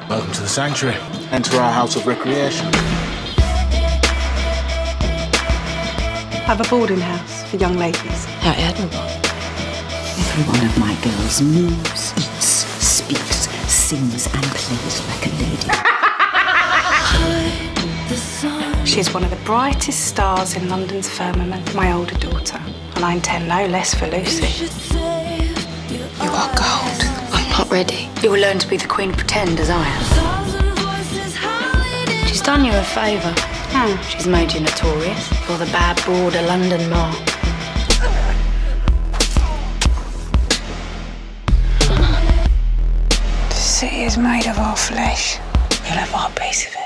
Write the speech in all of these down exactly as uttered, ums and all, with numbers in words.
Welcome to the sanctuary. Enter our house of recreation. I have a boarding house for young ladies. How admirable. Every one of my girls moves, eats, speaks, sings and plays like a lady. She's one of the brightest stars in London's firmament, my older daughter, and I intend no less for Lucy. You are gold. I'm not ready. You will learn to be the queen of pretend as I am. She's done you a favour. Hmm. She's made you notorious for the bad border London mark. The city is made of our flesh. You'll have our piece of it.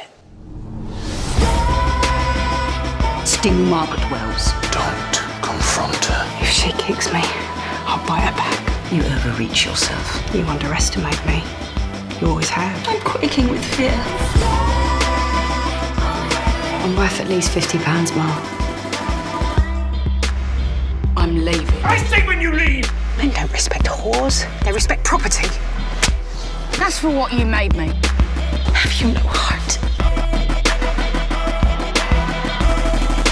Sting Margaret Wells. Don't confront her. If she kicks me, I'll bite her back. You overreach yourself. You underestimate me. You always have. I'm quaking with fear. I'm worth at least fifty pounds more. I'm leaving. I say when you leave! Men don't respect whores. They respect property. That's for what you made me. Have you no heart?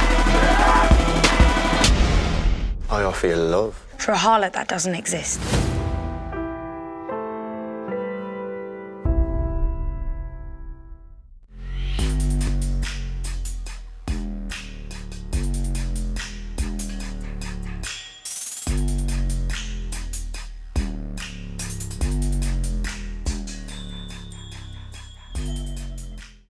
I offer you love. For a harlot, that doesn't exist.